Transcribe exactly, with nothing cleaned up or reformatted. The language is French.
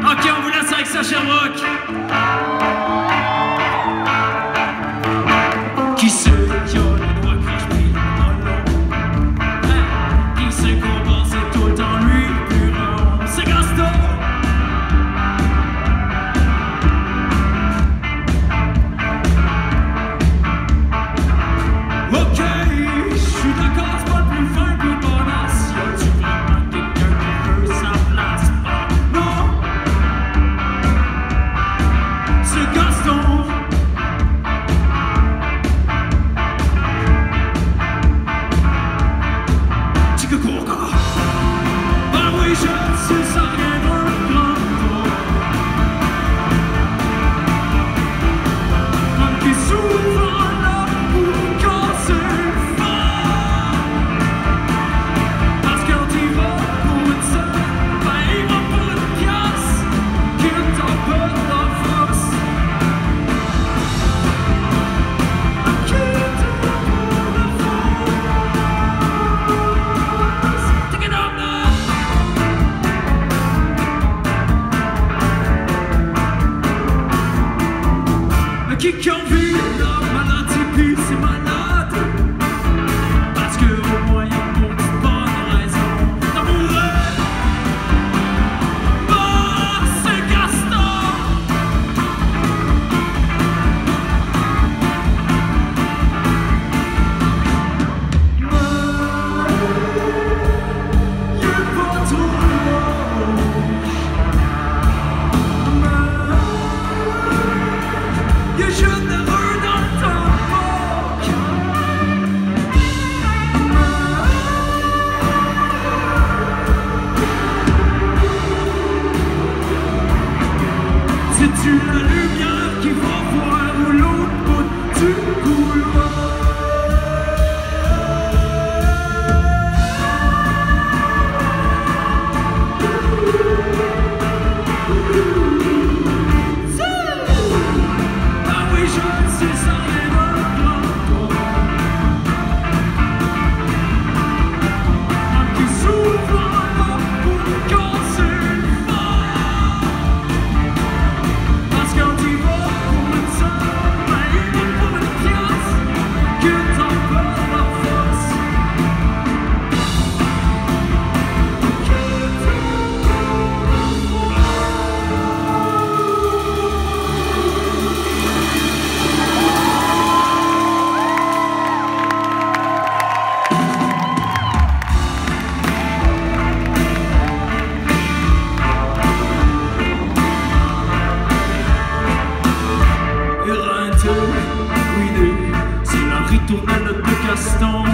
Ok, on vous laisse avec ça, Sherbrooke. Qui c'est qui a le doigt crache pris dans l'eau? Hein? Qui c'est qu'on pense c'est tout le temps lui plus rond? C'est Gaston. Ok, je suis d'accord, c'est pas le plus fin que le bonasse. Y'a-tu vraiment quelqu'un qui veut sa place? Non, c'est Gaston. Ah oui, je suis ça et un grand tour. Comme qui souvent là pour casser fort. Parce quand il va pour une seule, ben il va pour une pièce qui t'en peut la force. Qui t'en peut la force. Take it up now. Qui qui en vit la maladie pis c'est malade. Parce que au moins y'a pour une bonne raison d'amourer. Bah c'est Gaston. Mais y'a pas trop moche. Mais y'a généreux dans le temps. C'est-tu la lumière qui va voir ou l'autre bout du couloir? Ah oui, je suis ça et un grand tour. Qui souvent là pour casser fort. Parce quand il va pour une seule, ben il va pour une pièce qui t'en peut la force. Qui t'en peut la force. Éreinté, ruiné, c'est la ritournelle de Gaston.